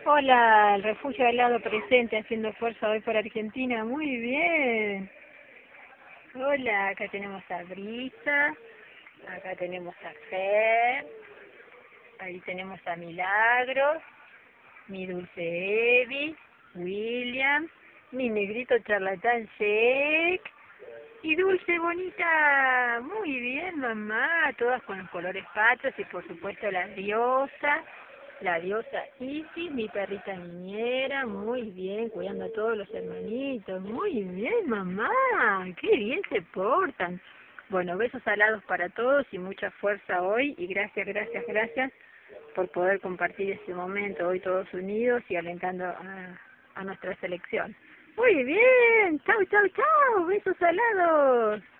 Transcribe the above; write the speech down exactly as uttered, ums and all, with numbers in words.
Hola, el refugio al lado presente haciendo fuerza hoy por Argentina. Muy bien. Hola, acá tenemos a Brisa, acá tenemos a Fer, ahí tenemos a Milagros, mi dulce Evi, William, mi negrito charlatán Jake y Dulce Bonita. Muy bien, mamá, todas con los colores patrios y por supuesto la diosa. La diosa Isis, mi perrita niñera, muy bien, cuidando a todos los hermanitos, muy bien, mamá, qué bien se portan. Bueno, besos alados para todos y mucha fuerza hoy, y gracias, gracias, gracias por poder compartir este momento hoy todos unidos y alentando a, a nuestra selección. Muy bien, chau, chau, chau, besos alados.